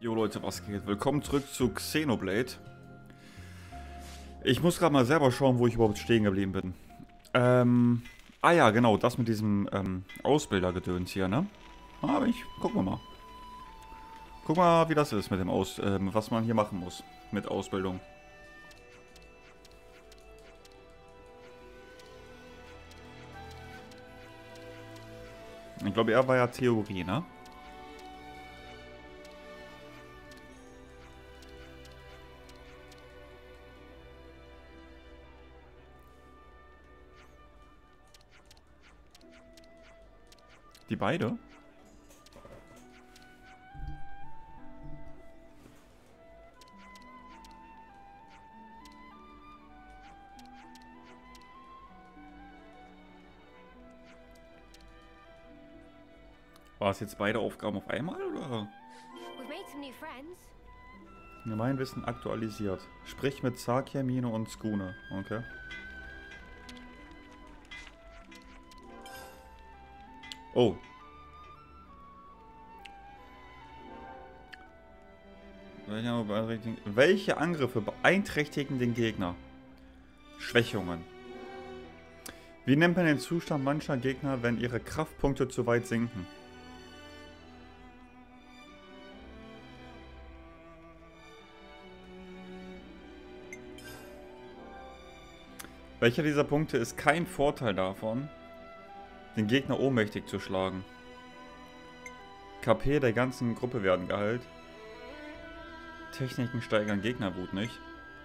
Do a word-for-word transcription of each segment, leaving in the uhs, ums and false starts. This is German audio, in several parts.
Jo Leute, was geht? Willkommen zurück zu Xenoblade. Ich muss gerade mal selber schauen, wo ich überhaupt stehen geblieben bin. Ähm, ah ja, genau, das mit diesem ähm, Ausbildergedöns hier, ne? Aber ich, gucken wir mal. Guck mal, wie das ist mit dem Aus, ähm, was man hier machen muss mit Ausbildung. Ich glaube, er war ja Theorie, ne? Die beide? War es jetzt beide Aufgaben auf einmal, oder? Gemeinwissen aktualisiert. Sprich mit Sakia, Mine und Skune. Okay. Oh. Welche Angriffe beeinträchtigen den Gegner? Schwächungen. Wie nennt man den Zustand mancher Gegner, wenn ihre Kraftpunkte zu weit sinken? Welcher dieser Punkte ist kein Vorteil davon, den Gegner ohnmächtig zu schlagen? K P der ganzen Gruppe werden geheilt. Techniken steigern Gegnerwut nicht.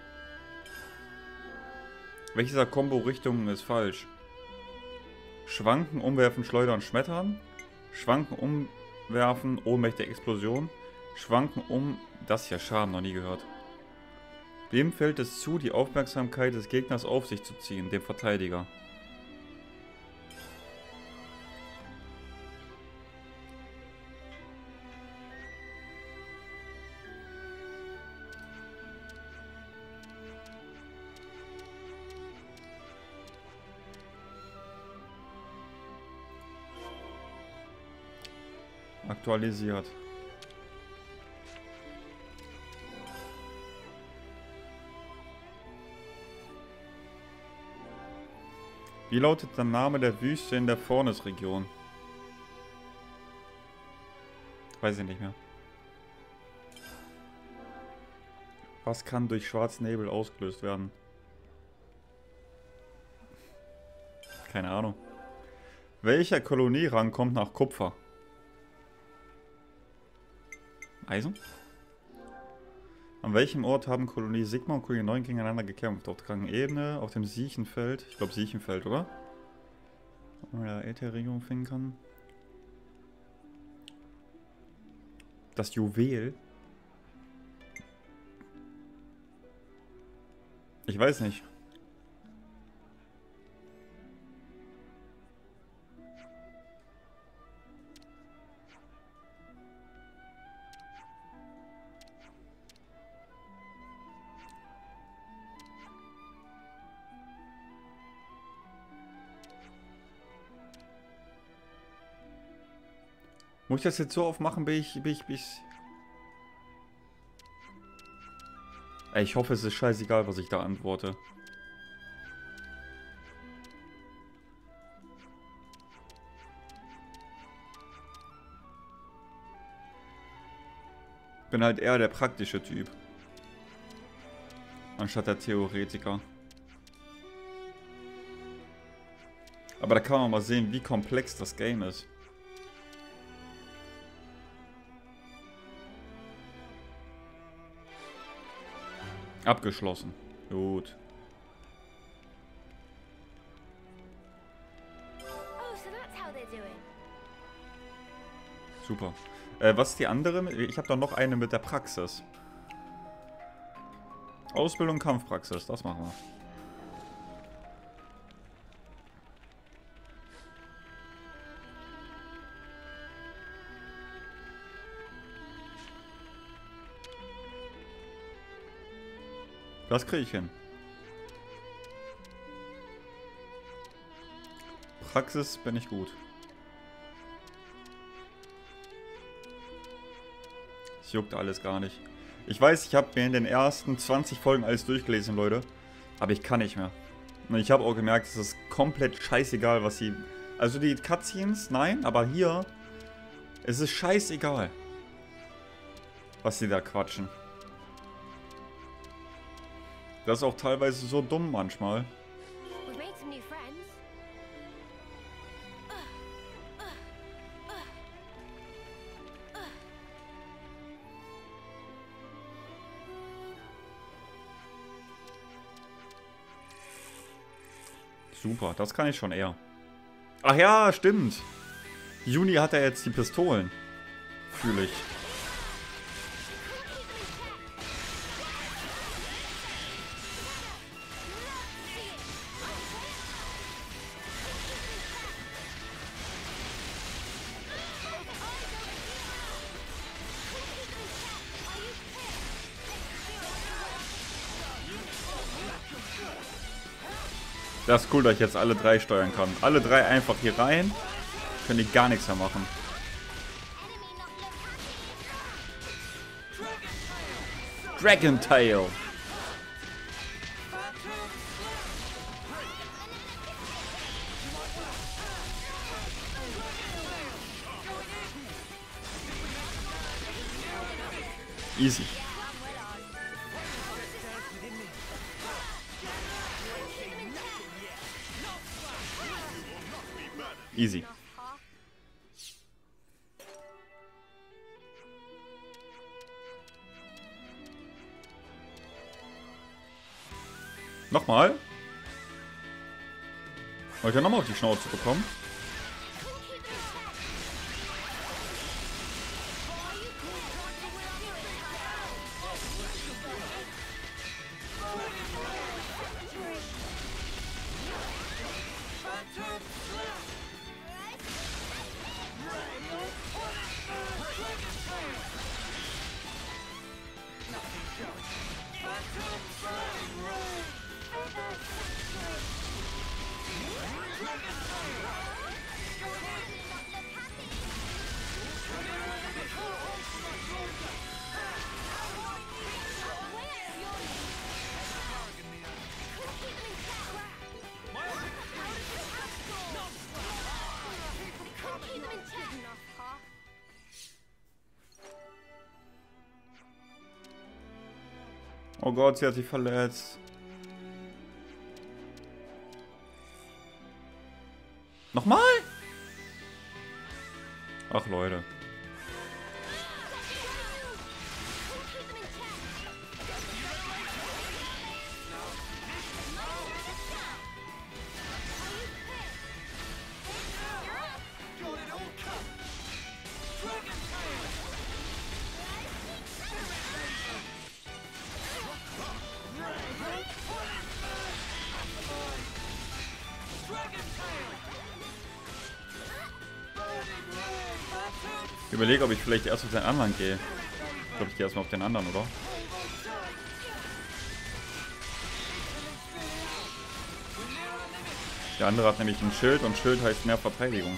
Welche dieser Kombo-Richtungen ist falsch? Schwanken, umwerfen, schleudern, schmettern. Schwanken, umwerfen, ohnmächtige Explosion. Schwanken, um... Das hier, Schaden, noch nie gehört. Wem fällt es zu, die Aufmerksamkeit des Gegners auf sich zu ziehen? Dem Verteidiger. Aktualisiert. Wie lautet der Name der Wüste in der Fornes-Region? Weiß ich nicht mehr. Was kann durch schwarzen Nebel ausgelöst werden? Keine Ahnung. Welcher Kolonierang kommt nach Kupfer? Eisen? An welchem Ort haben Kolonie Sigma und Kolonie neun gegeneinander gekämpft? Auf der kranken Ebene, auf dem Siechenfeld. Ich glaube Siechenfeld, oder? Ob man da Ätherregion finden kann. Das Juwel? Ich weiß nicht. Muss ich das jetzt so aufmachen, bin ich, bin ich, bin ich... Ey, ich hoffe, es ist scheißegal, was ich da antworte. Bin halt eher der praktische Typ. Anstatt der Theoretiker. Aber da kann man mal sehen, wie komplex das Game ist. Abgeschlossen. Gut. Super. Äh, was ist die andere? Ich habe doch noch eine mit der Praxis. Ausbildung, Kampfpraxis. Das machen wir. Das kriege ich hin. Praxis bin ich gut. Es juckt alles gar nicht. Ich weiß, ich habe mir in den ersten zwanzig Folgen alles durchgelesen, Leute. Aber ich kann nicht mehr. Und ich habe auch gemerkt, es ist komplett scheißegal, was sie... Also die Cutscenes, nein, aber hier... Es ist scheißegal, was sie da quatschen. Das ist auch teilweise so dumm manchmal. Super, das kann ich schon eher. Ach ja, stimmt. Juni hat ja jetzt die Pistolen. Fühle ich. Das ist cool, dass ich jetzt alle drei steuern kann. Alle drei einfach hier rein. Können die gar nichts mehr machen. Dragon Tail. Easy. Easy. Nochmal? Wollt ihr nochmal auf die Schnauze bekommen? Oh Gott, sie hat sich verletzt. Nochmal? Ach Leute. Ich überlege, ob ich vielleicht erst auf den anderen gehe. Ich glaube, ich gehe erstmal auf den anderen, oder? Der andere hat nämlich ein Schild und Schild heißt mehr Verteidigung.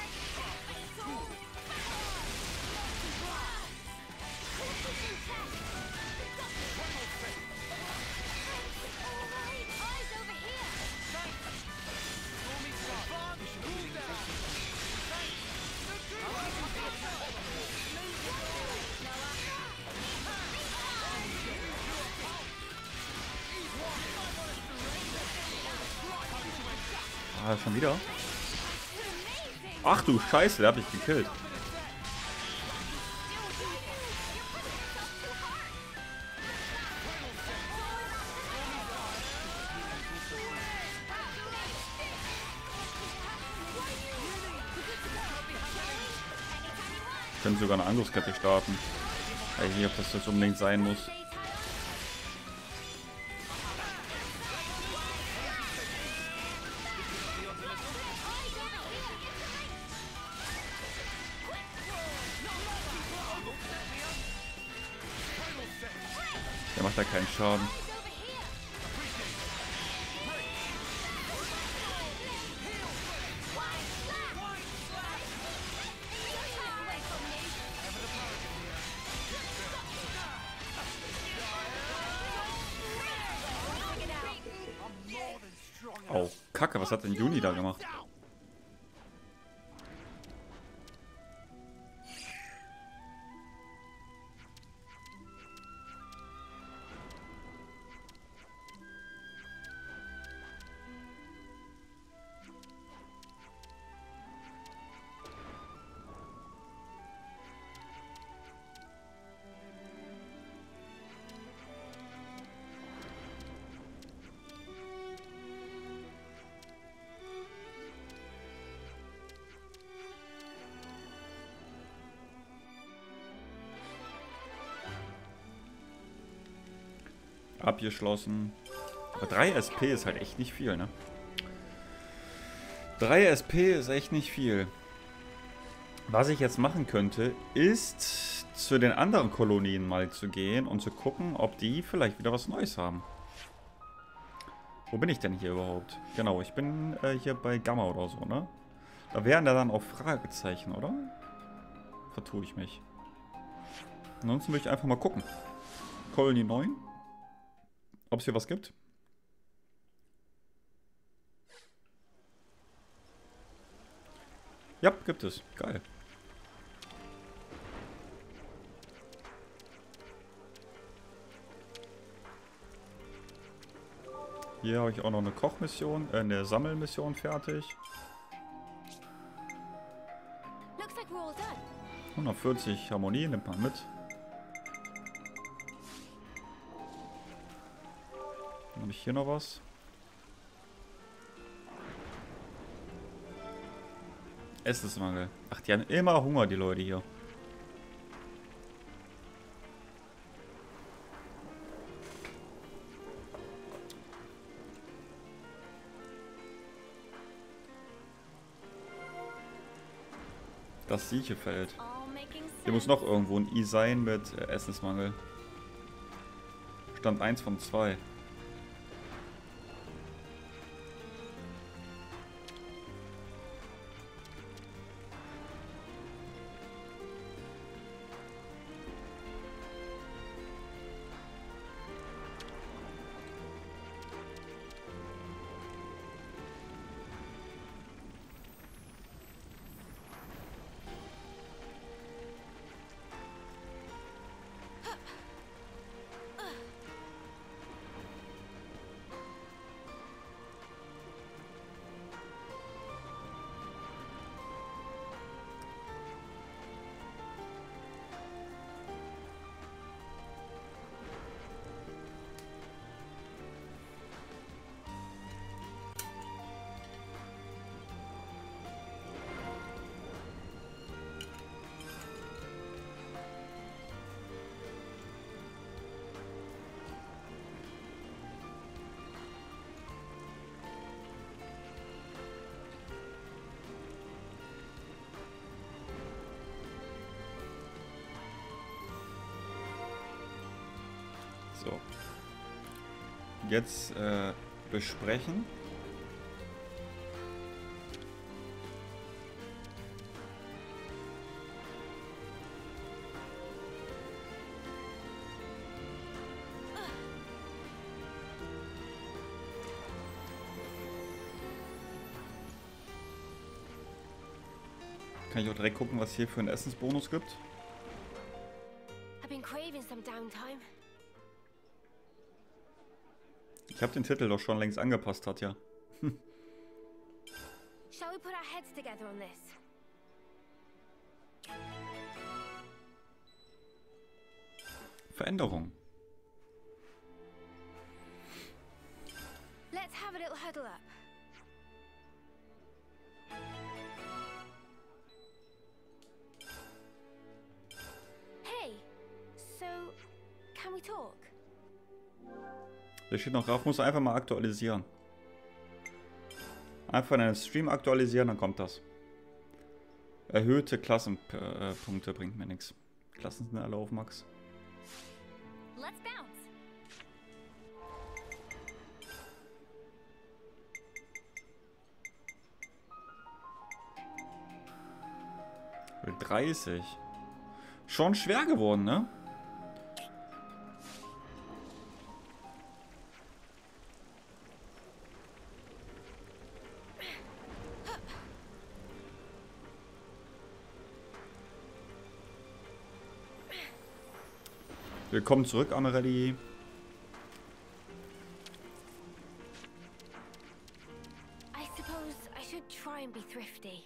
Ah, schon wieder? Ach du Scheiße, der hat mich gekillt. Ich könnte sogar eine Angriffskette starten. Ich weiß nicht, ob das jetzt unbedingt sein muss. Der macht da keinen Schaden. Oh, Kacke, was hat denn Juni da gemacht? Abgeschlossen. Aber drei S P ist halt echt nicht viel, ne? drei S P ist echt nicht viel. Was ich jetzt machen könnte, ist zu den anderen Kolonien mal zu gehen und zu gucken, ob die vielleicht wieder was Neues haben. Wo bin ich denn hier überhaupt? Genau, ich bin äh, hier bei Gamma oder so, ne? Da wären da dann auch Fragezeichen, oder? Vertue ich mich. Ansonsten möchte ich einfach mal gucken. Kolonie neun. Ob es hier was gibt? Ja, gibt es. Geil. Hier habe ich auch noch eine Kochmission, äh, eine Sammelmission fertig. hundertvierzig Harmonie, nimmt man mit. Dann habe ich hier noch was. Essensmangel. Ach, die haben immer Hunger, die Leute hier. Das Siechefeld. Hier muss noch irgendwo ein I sein mit äh, Essensmangel. Stand eins von zwei. So. Jetzt äh, besprechen. Kann ich auch direkt gucken, was hier für einen Essensbonus gibt. Ich habe den Titel doch schon längst angepasst, hat ja. Veränderung. Let's have a little huddle up. Hey, so can we talk? Da steht noch drauf, muss einfach mal aktualisieren. Einfach in einen Stream aktualisieren, dann kommt das. Erhöhte Klassenpunkte äh, bringt mir nichts. Klassen sind alle auf Max. Let's bounce. dreißig. Schon schwer geworden, ne? Willkommen zurück, Amarelli. I suppose I should try and be thrifty.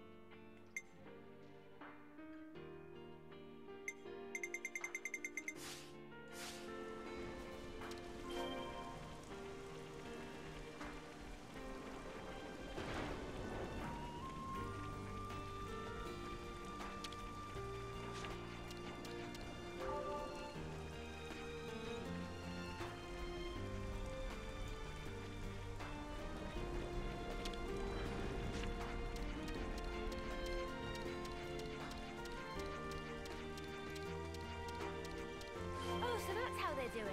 Oh, so that's how they're doing.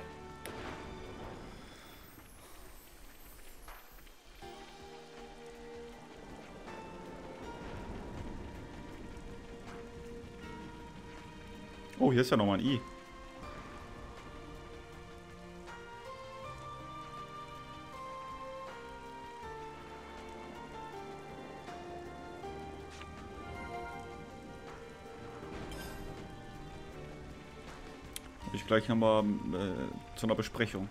Oh, hier ist ja nochmal ein I. Hab ich gleich nochmal äh, zu einer Besprechung.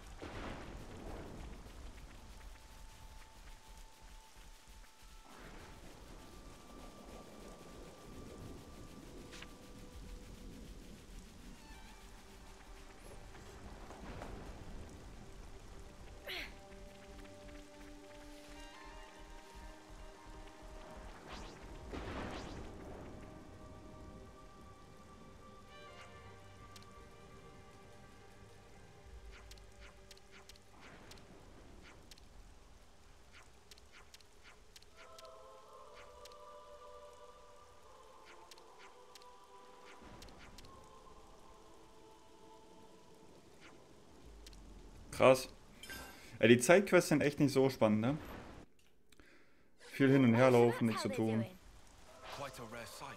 Krass. Ja, die Zeitquests sind echt nicht so spannend, ne? Viel hin und her laufen, nichts zu tun. Quite a rare sight.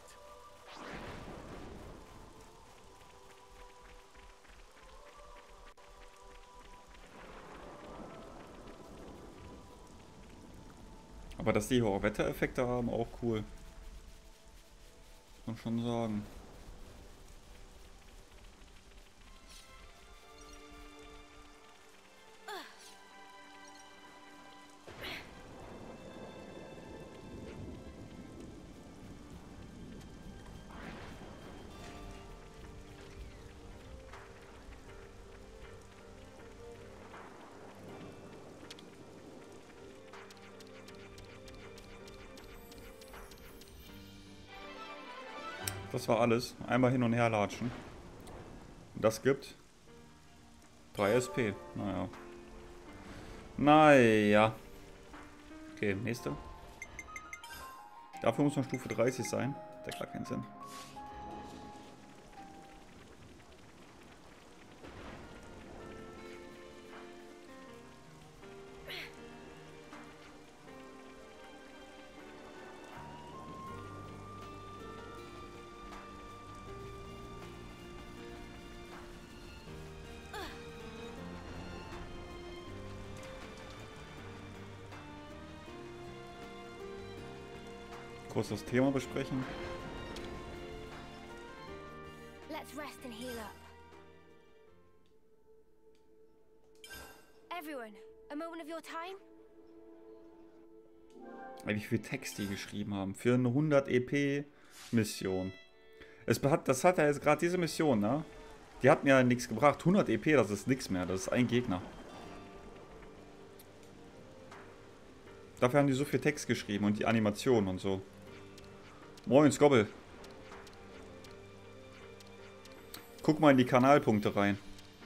Aber dass die auch Wettereffekte haben, auch cool. Muss man schon sagen. Das war alles. Einmal hin und her latschen. Und das gibt drei S P. Naja. Naja. Okay, nächste. Dafür muss man Stufe dreißig sein. Der hat gar keinen Sinn. Kurz das Thema besprechen. Let's rest and heal up. Everyone, a moment of your time? Wie viel Text die geschrieben haben. Für eine hundert E P Mission. Es hat, das hat ja jetzt gerade diese Mission, ne? Die hat mir ja nichts gebracht. hundert E P, das ist nichts mehr. Das ist ein Gegner. Dafür haben die so viel Text geschrieben und die Animation und so. Moin, Skobbel. Guck mal in die Kanalpunkte rein.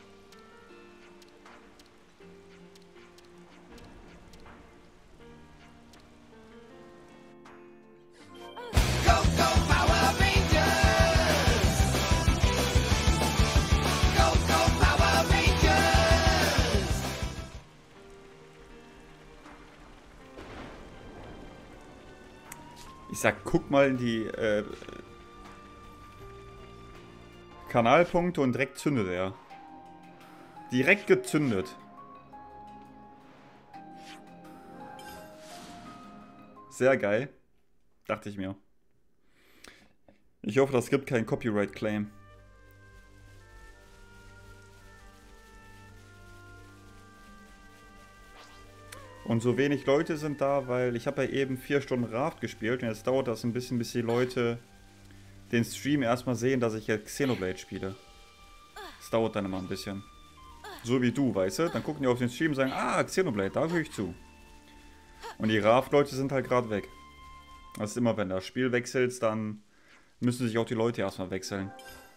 Ich sag, guck mal in die äh, Kanalpunkte und direkt zündet er. Direkt gezündet. Sehr geil. Dachte ich mir. Ich hoffe, das gibt keinen Copyright-Claim. Und so wenig Leute sind da, weil ich habe ja eben vier Stunden Raft gespielt und jetzt dauert das ein bisschen, bis die Leute den Stream erstmal sehen, dass ich jetzt Xenoblade spiele. Das dauert dann immer ein bisschen. So wie du, weißt du? Dann gucken die auf den Stream und sagen, ah, Xenoblade, da höre ich zu. Und die Raft-Leute sind halt gerade weg. Das ist immer, wenn das Spiel wechselt, dann müssen sich auch die Leute erstmal wechseln.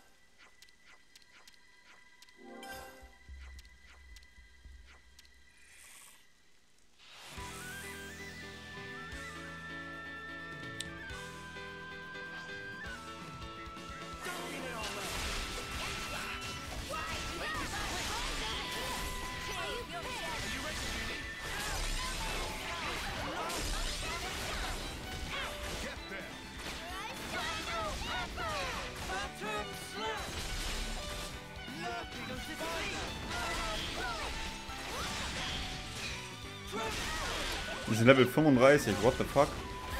Wir sind Level fünfunddreißig, what the fuck?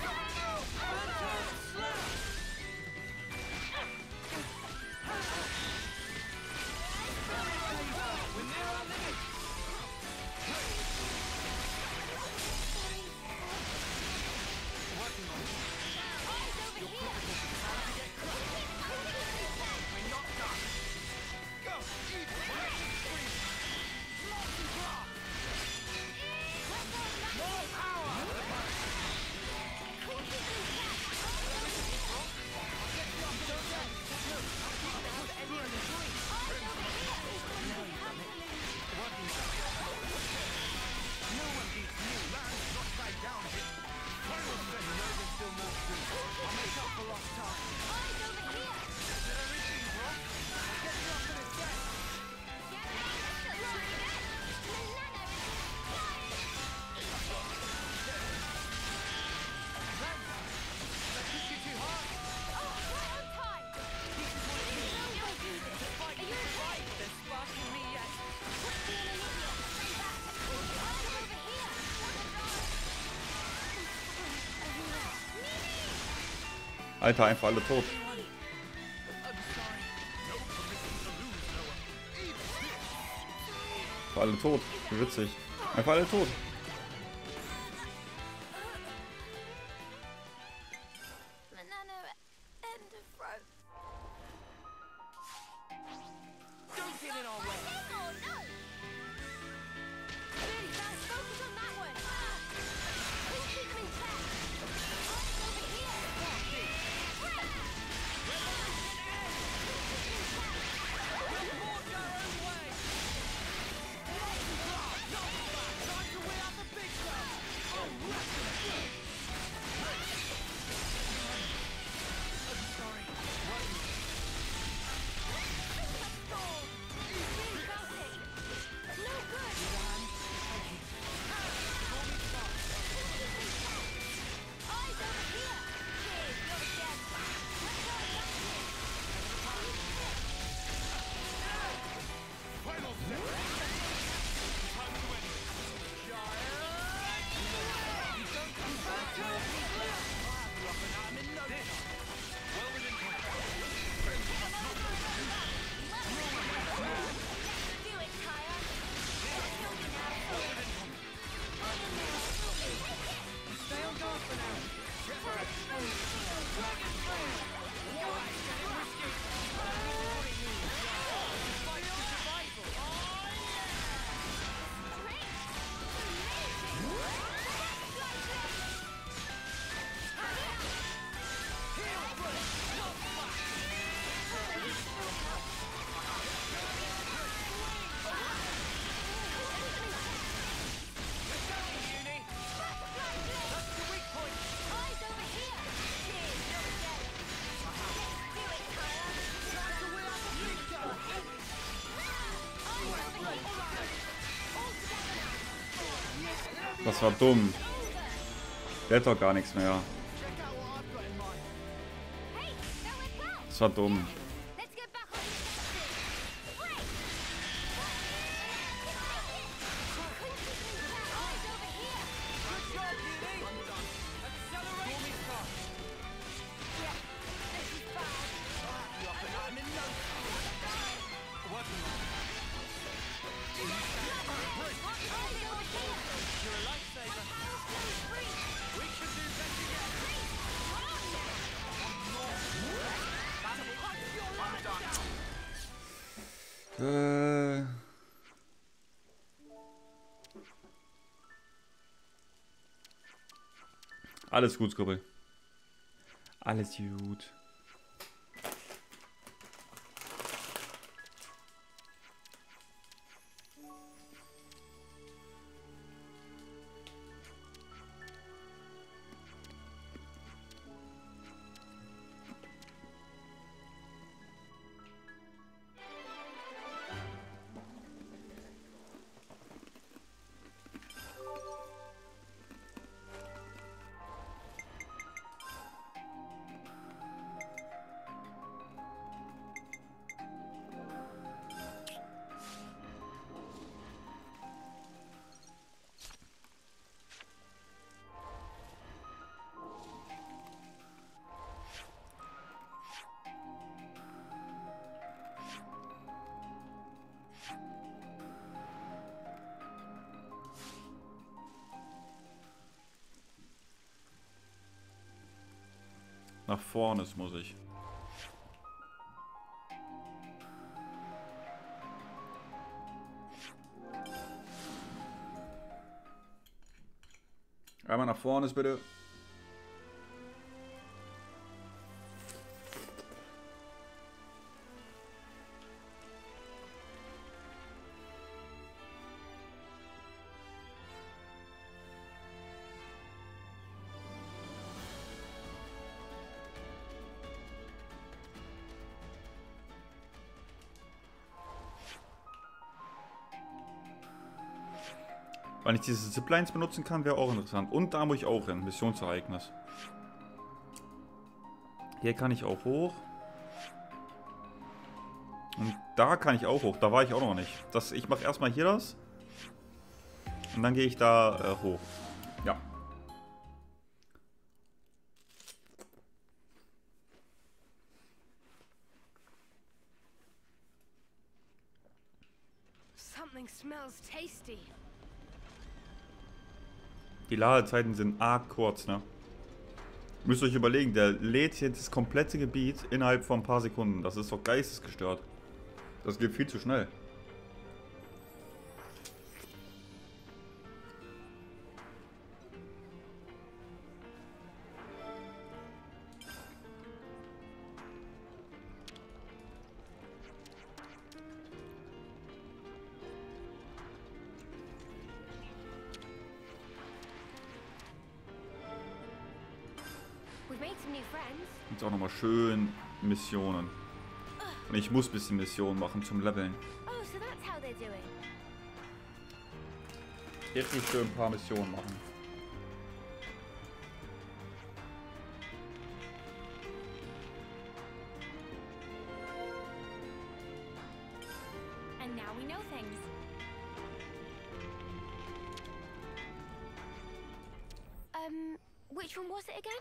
Alter, einfach alle tot. Einfach alle tot. Wie witzig. Einfach alle tot. Das war dumm. Der hat doch gar nichts mehr. Das war dumm. Äh... Alles gut, Skribbel. Alles gut. Nach vorne muss ich. Einmal nach vorne bitte. Wann ich diese Ziplines benutzen kann, wäre auch interessant. Und da muss ich auch hin. Missionsereignis. Hier kann ich auch hoch. Und da kann ich auch hoch. Da war ich auch noch nicht. Das, ich mache erstmal hier das. Und dann gehe ich da äh, hoch. Ja. Something smells tasty. Die Ladezeiten sind arg kurz, ne? Müsst ihr euch überlegen, der lädt jetzt das komplette Gebiet innerhalb von ein paar Sekunden. Das ist doch geistesgestört. Das geht viel zu schnell. We've made some new friends. Jetzt auch nochmal schön Missionen. Und ich muss ein bisschen Missionen machen zum Leveln. Oh, so that's how they're doing. Richtig schön ein paar Missionen machen. And now we know things. Um, which one was it again?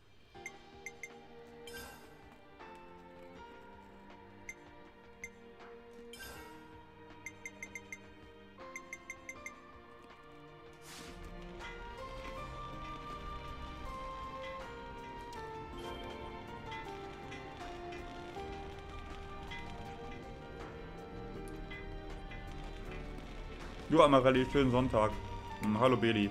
Jo, Amarelli, schönen Sonntag. Und hallo Beli.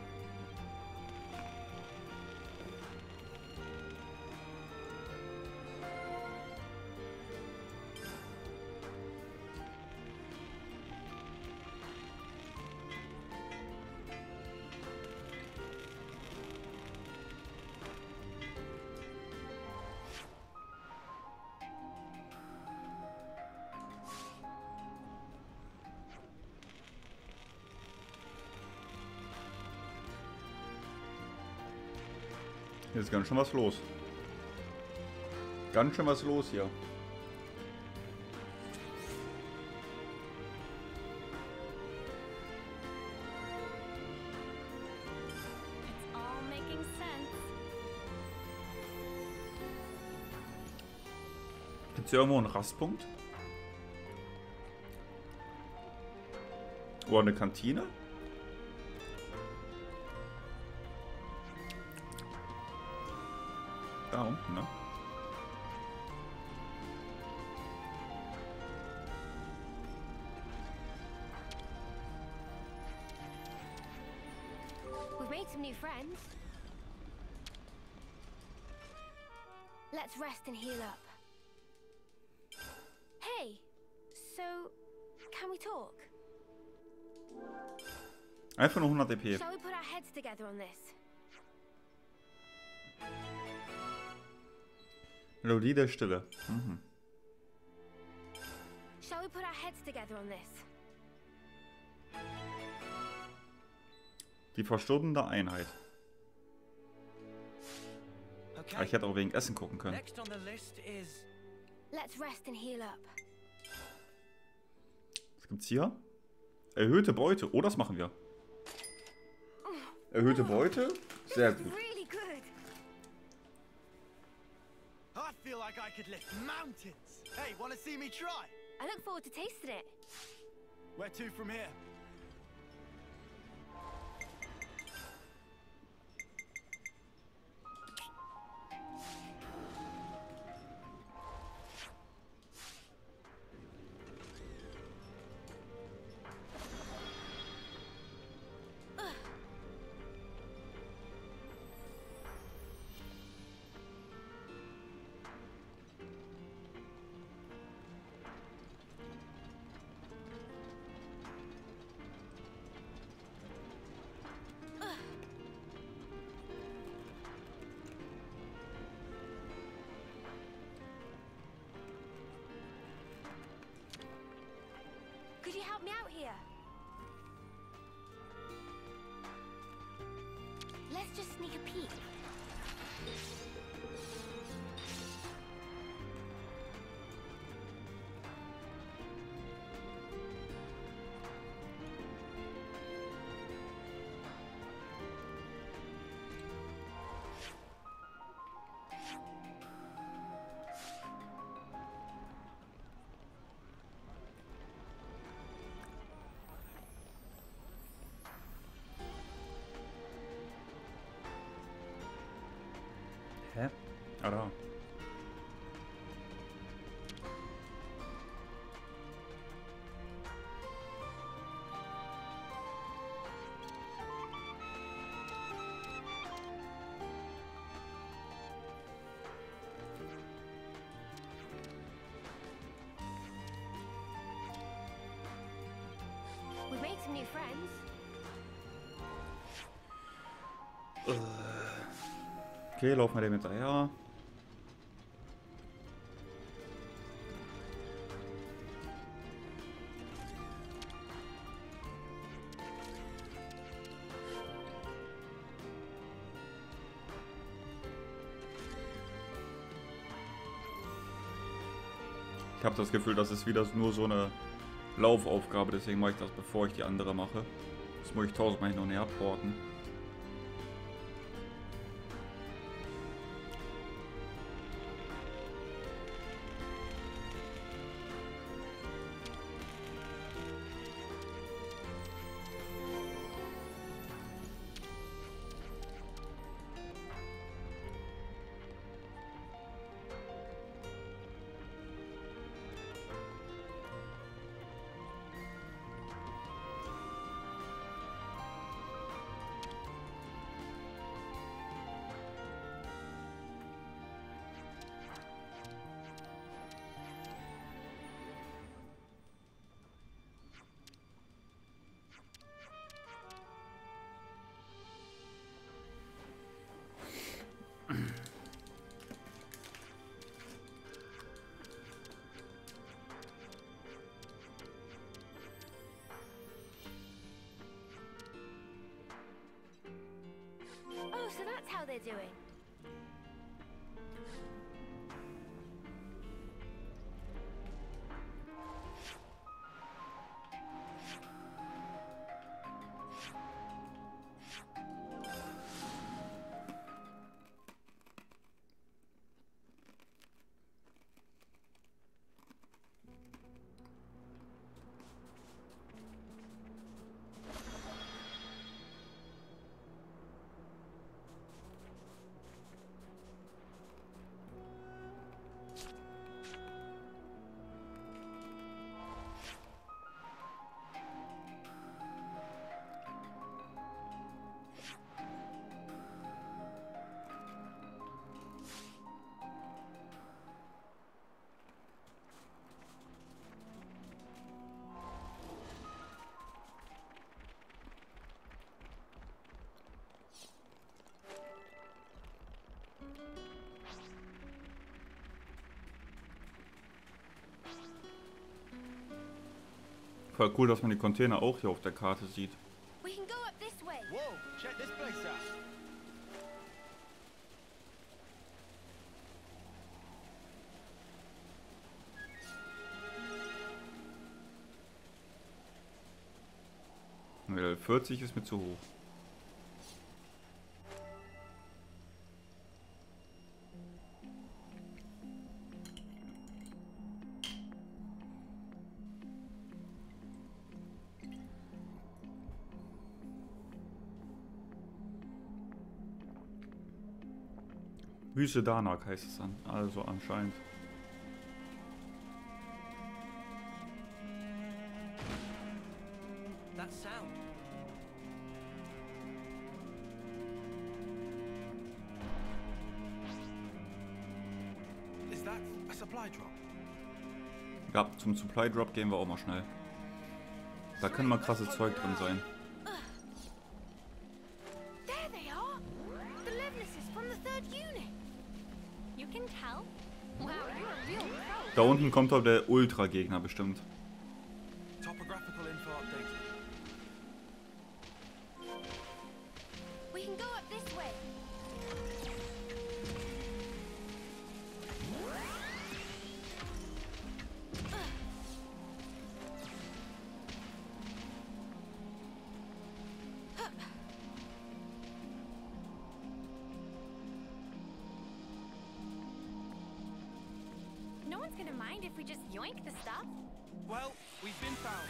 Hier ist ganz schön was los. Ganz schön was los hier. It's all making sense. Gibt es hier irgendwo einen Rastpunkt? Oder eine Kantine? Da unten, ne? made some new friends. Let's rest and heal up. Hey, so can we talk? Einfach nur hundert E P. Shall we put our heads together on this? Melodie der Stille. Mhm. Shall we put our heads together on this? Die verstorbene Einheit. Ah, ich hätte auch wegen Essen gucken können. Next on the list is Let's rest and heal up. Was gibt's hier? Erhöhte Beute. Oh, das machen wir. Erhöhte Beute? Sehr gut. Really good. I feel like I could lift mountains. Hey, wanna see me try? I look forward to tasting it. Where to from here? Could you help me out here? Let's just sneak a peek. Hä? Ah, da. We've made some new friends. Okay, laufen wir dem hinterher. Ich habe das Gefühl, das ist wieder nur so eine Laufaufgabe, deswegen mache ich das, bevor ich die andere mache. Das muss ich tausendmal hin und her porten. Oh, so that's how they're doing. Voll cool, dass man die Container auch hier auf der Karte sieht. We can go up this way. Whoa, check this place out. Level vierzig ist mir zu hoch. Wüste Danak heißt es dann, also anscheinend. That sound. Is that a supply drop? Ja, zum Supply Drop gehen wir auch mal schnell. Da kann mal krasses Zeug drin sein. There they are. The Levnesses from the third unit. You can tell? Wow, you're a real pro. Da unten kommt doch der Ultra-Gegner bestimmt. Topographical info updated. We can go up this way. No one's gonna mind if we just yoink the stuff. Well, we've been found.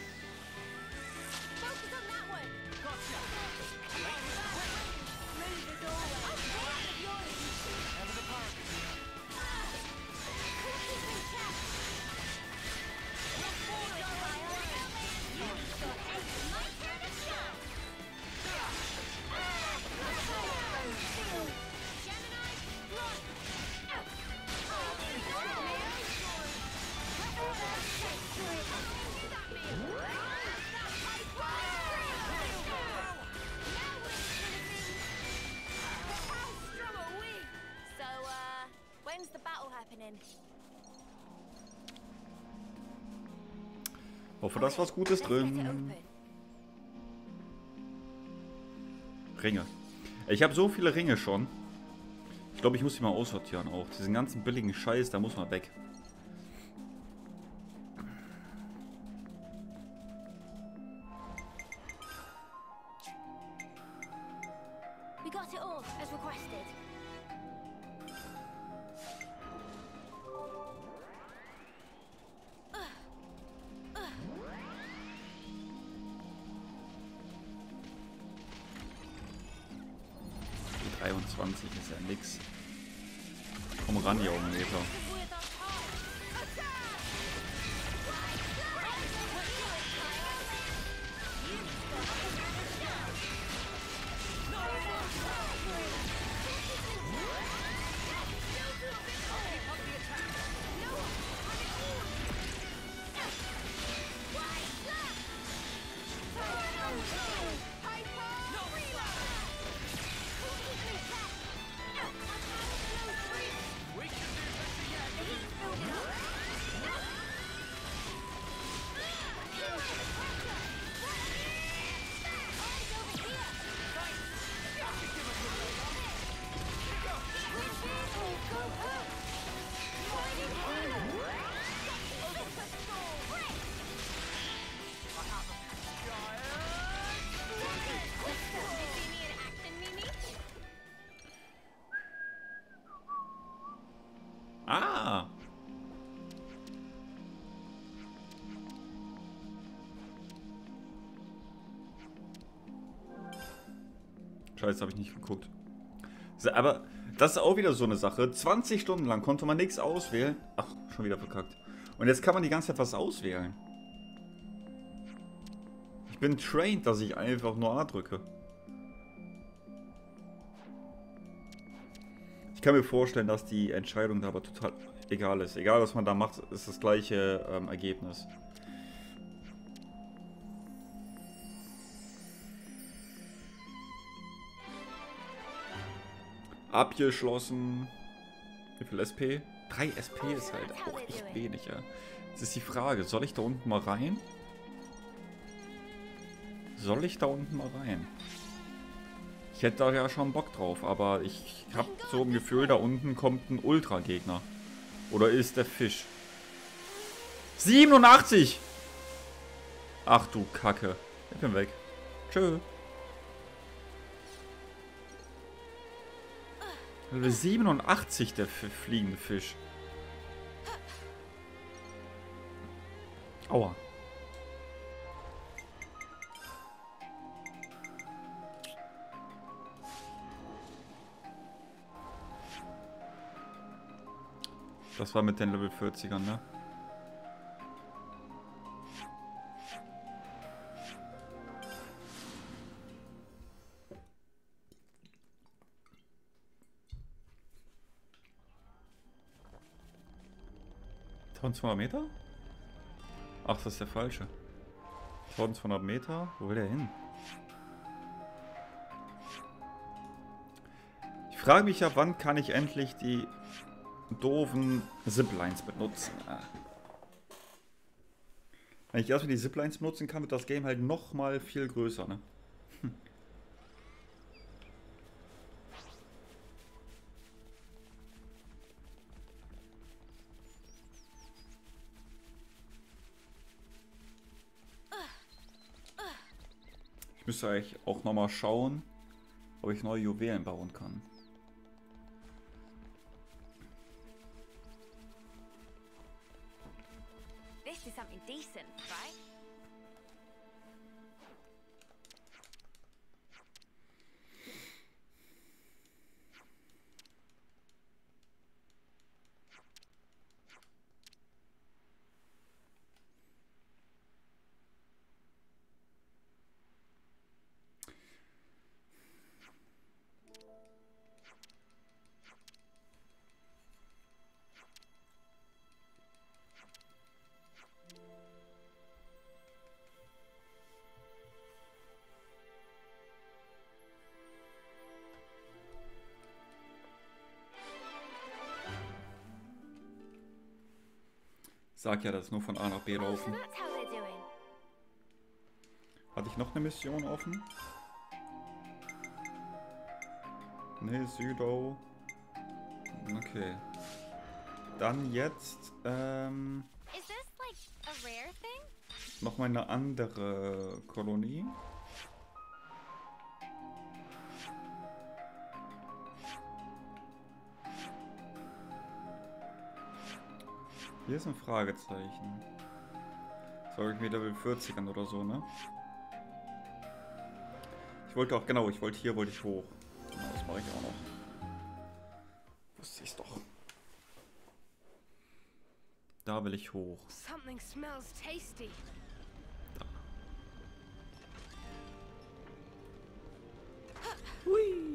Focus on that one. Gotcha. Smooth as always. I'm proud of yours. Never the park. Keep in check. Look forward, Ryan. You've got eight. My turn to shine. Gemini, run. So, uh, when's the battle happening? Hoffe, da ist was Gutes Let's get it drin. open. Ringe. Ich habe so viele Ringe schon. Ich glaube, ich muss die mal aussortieren auch. Diesen ganzen billigen Scheiß, da muss man weg. We got it all, as requested. Die dreiundzwanzig ist ja nix. Komm ran, ihr Meter. With our time. Attack! Ah! Scheiße, habe ich nicht geguckt. Aber das ist auch wieder so eine Sache. zwanzig Stunden lang konnte man nichts auswählen. Ach, schon wieder verkackt. Und jetzt kann man die ganze Zeit was auswählen. Ich bin trained, dass ich einfach nur A drücke. Ich kann mir vorstellen, dass die Entscheidung da aber total egal ist. Egal, was man da macht, ist das gleiche ähm, Ergebnis. Abgeschlossen. Wie viel S P? drei S P ist halt auch echt wenig, ja. Jetzt ist die Frage, soll ich da unten mal rein? Soll ich da unten mal rein? Ich hätte da ja schon Bock drauf, aber ich habe so ein Gefühl, da unten kommt ein Ultra-Gegner. Oder ist der Fisch? siebenundachtzig! Ach du Kacke. Ich bin weg. Tschö. siebenundachtzig, der fliegende Fisch. Aua. Das war mit den Level vierzigern, ne? eintausendzweihundert Meter? Ach, das ist der falsche. eintausendzweihundert Meter? Wo will der hin? Ich frage mich ja, wann kann ich endlich die doofen Ziplines benutzen. Wenn ich erstmal die Ziplines benutzen kann, wird das Game halt nochmal viel größer, ne? Hm. Ich müsste eigentlich auch nochmal schauen, ob ich neue Juwelen bauen kann. This is something decent, right? Sag ja, das ist nur von A nach B Oh, so laufen. that's how they're doing. Hatte ich noch eine Mission offen? Ne, Südau. Okay. Dann jetzt, ähm, Is this like a rare thing? noch mal eine andere Kolonie. Hier ist ein Fragezeichen. Soll ich mit Level vierzigern oder so, ne? Ich wollte auch, genau, ich wollte hier, wollte ich hoch. Genau, das mache ich auch noch. Wusste ich's doch. Da will ich hoch. Something smells tasty. Da. Hui.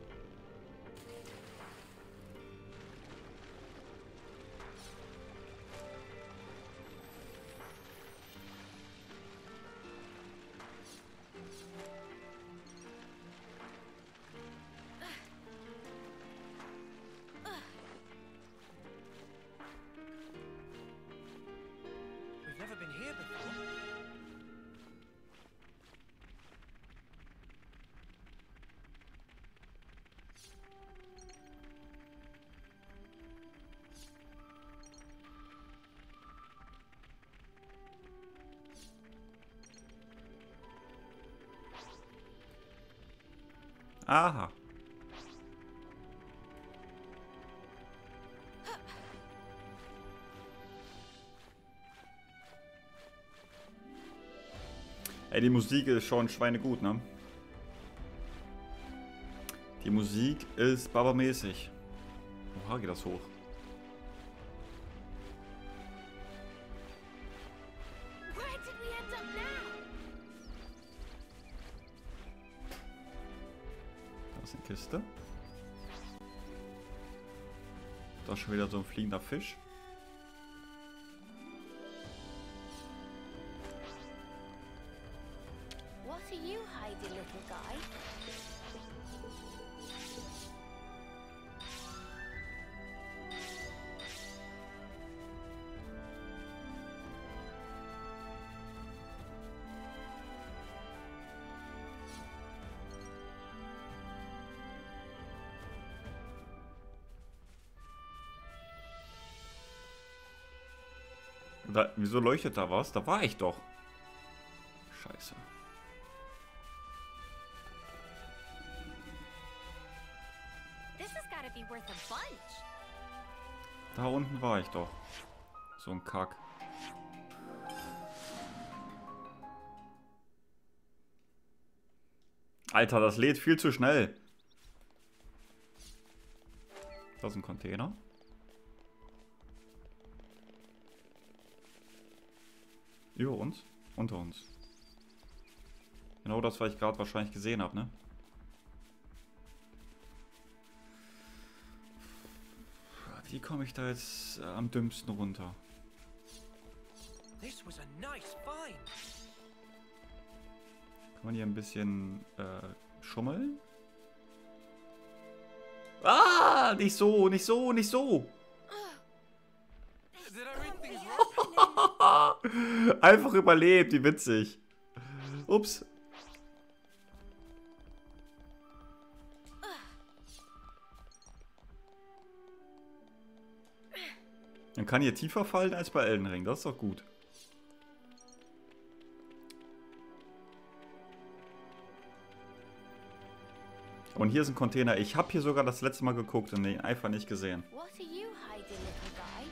We've never been here before. Aha. Ey, die Musik ist schon schweinegut, ne? Die Musik ist babamäßig. Oha, geht das hoch. Where did we end up now? Da ist eine Kiste. Da ist schon wieder so ein fliegender Fisch. What are you hiding, little guy? Da, wieso leuchtet da was? Da war ich doch. Scheiße. This has got to be worth a bunch. Da unten war ich doch. So ein Kack. Alter, das lädt viel zu schnell. Das ist ein Container. Über uns? Unter uns. Genau das, was ich gerade wahrscheinlich gesehen habe, ne? Wie komme ich da jetzt äh, am dümmsten runter? This was a nice find. Kann man hier ein bisschen äh, schummeln? Ah, nicht so, nicht so, nicht so. Did I read things wrong? Einfach überlebt, wie witzig. Ups. Man kann hier tiefer fallen als bei Elden Ring, das ist doch gut. Und hier ist ein Container. Ich habe hier sogar das letzte Mal geguckt und den einfach nicht gesehen. What are you hiding, little guy?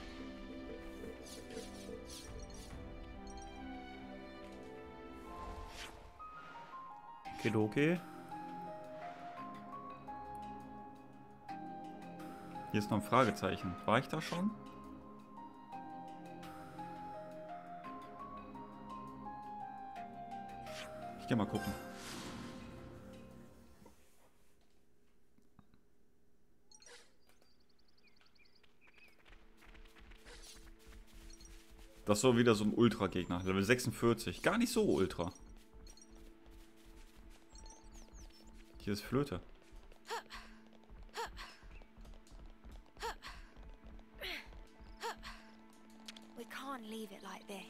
Okay, okay. Hier ist noch ein Fragezeichen. War ich da schon? Ich geh mal gucken. Das ist so wieder so ein Ultra-Gegner. Level sechsundvierzig. Gar nicht so ultra. Hier ist Flöte. We can't leave it like this.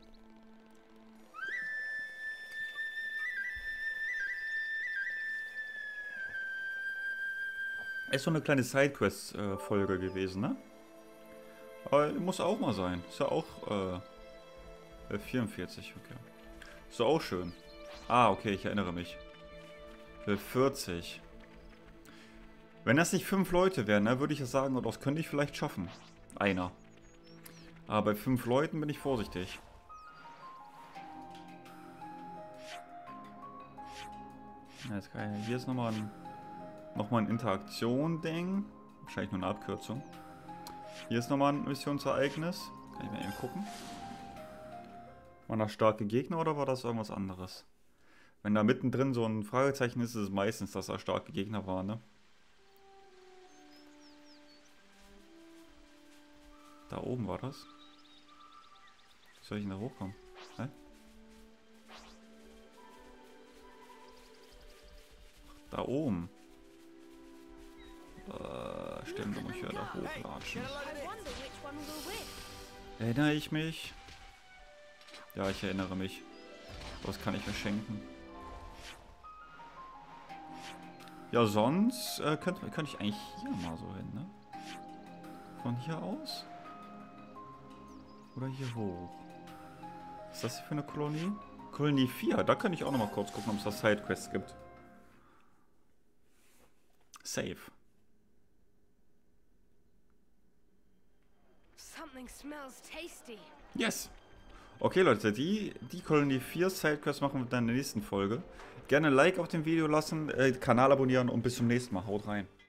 Ist so eine kleine Sidequest-Folge gewesen, ne? Aber muss auch mal sein. Ist ja auch äh, vierundvierzig, okay. Ist ja auch schön. Ah, okay, ich erinnere mich. vierzig. Wenn das nicht fünf Leute wären, ne, würde ich ja sagen, und das könnte ich vielleicht schaffen. Einer. Aber bei fünf Leuten bin ich vorsichtig. Ja, jetzt kann ich, hier ist nochmal ein, noch mal ein Interaktion-Ding. Wahrscheinlich nur eine Abkürzung. Hier ist nochmal ein Missionsereignis. Kann ich mal eben gucken. Waren das starke Gegner oder war das irgendwas anderes? Wenn da mittendrin so ein Fragezeichen ist, ist es meistens, dass da starke Gegner waren, ne? Da oben war das. Wie soll ich denn da hochkommen? Hä? Da oben. Äh, stimmt, da muss ich ja da hochlatschen. I wonder which one we'll win. Erinnere ich mich? Ja, ich erinnere mich. Was kann ich mir schenken? Ja, sonst äh, könnte, könnte ich eigentlich hier mal so hin, ne? Von hier aus? Oder hier hoch? Was ist das hier für eine Kolonie? Kolonie vier. Da könnte ich auch noch mal kurz gucken, ob es da Sidequests gibt. Save. Something smells tasty. Yes. Okay, Leute, die, die Kolonie vier Sidequests machen wir dann in der nächsten Folge. Gerne ein Like auf dem Video lassen, äh, Kanal abonnieren und bis zum nächsten Mal. Haut rein.